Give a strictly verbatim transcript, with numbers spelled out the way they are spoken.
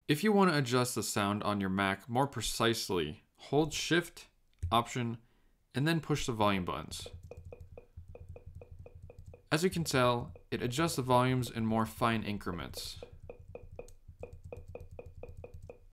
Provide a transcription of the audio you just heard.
If you want to adjust the sound on your Mac more precisely, hold Shift, Option, and then push the volume buttons. As you can tell, it adjusts the volumes in more fine increments.